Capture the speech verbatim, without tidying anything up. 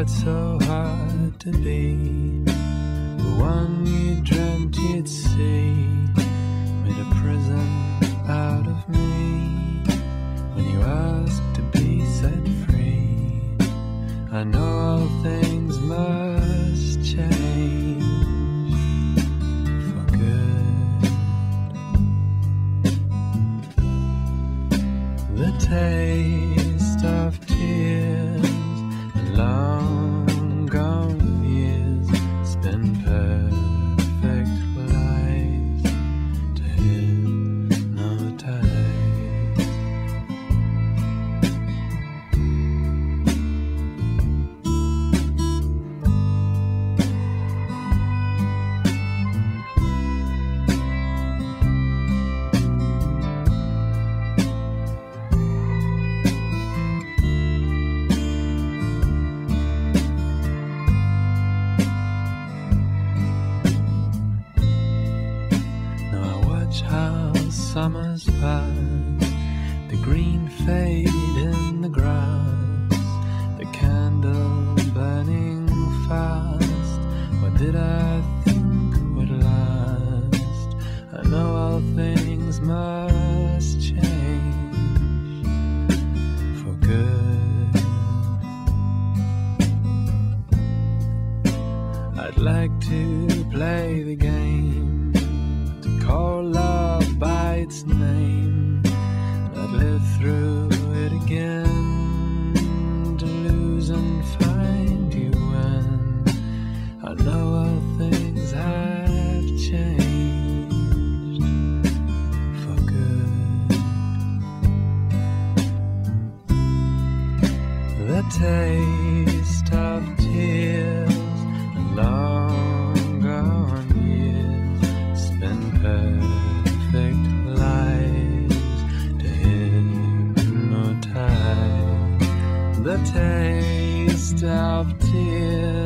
tried so hard to be the one you dreamt you'd see, made a prison out of me when you asked to be set free. I know all things must change for good. The taste of tears and long gone years spend perfect lives to hypnotize. How summers pass, the green fade in the grass, the candle burning fast. What did I think would last? I know all things must change for good. I'd like to play the game, call love by its name. I'd live through it again, to lose and find you when I know all things have changed for good. The taste of tears and long gone years spent perfect lives to hypnotize. The taste of tears